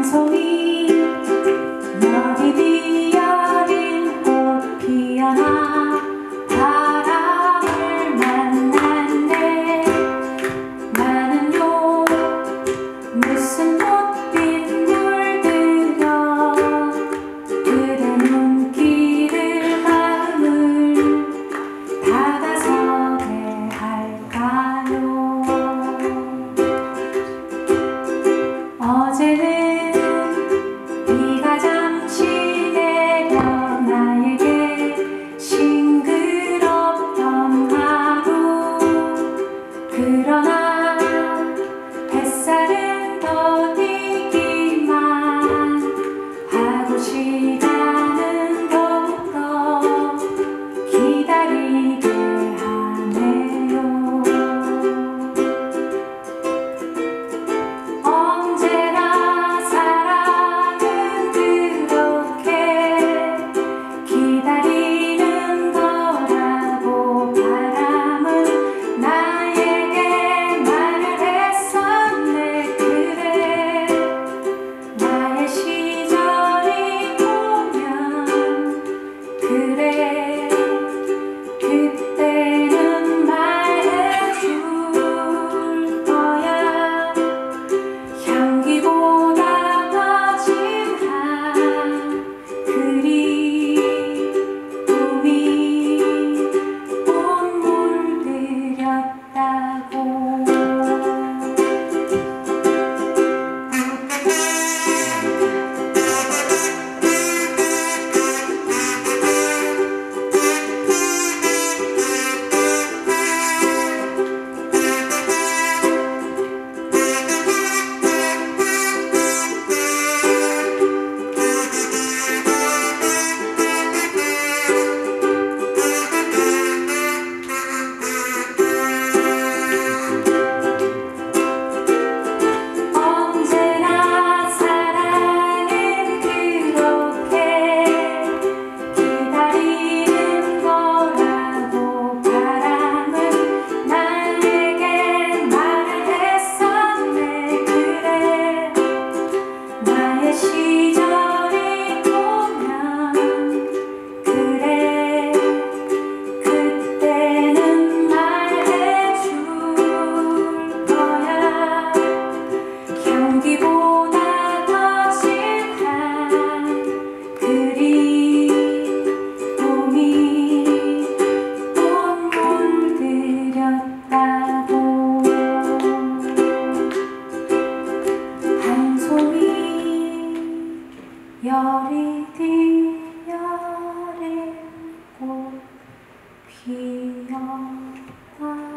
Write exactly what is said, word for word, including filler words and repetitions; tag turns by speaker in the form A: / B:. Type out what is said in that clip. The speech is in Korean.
A: 송이 여리디 여린 꽃 피어나 바람을 만났네. 나는요 무슨 꽃빛 물들여 그대 눈길을 마음을 다가서게 할까요. 어제는 비가 잠시 내려 나에게 싱그럽던 하루. 그러나 햇살은 더디기만 하고 시간은 더욱더 기다리게 하네요. 언제나 사랑은 그렇게 기다리는 거라고 바람은 나에게 말을 했었네. 그래 나의 시절이 오면 그래 그때는 말해줄 거야. 향기보다 더 진한 그리움이 온 물들였다고. 언제나 사랑은 그렇게 기다리는 거라고 바람은 나에게 말을 했었네. 그래 나의 시절이 오면 그래 그때는 말해줄 거야. 향기보다 더 진한 그리움이 온 물들였다고. 한 송이 여리디 여린 꽃 피었다.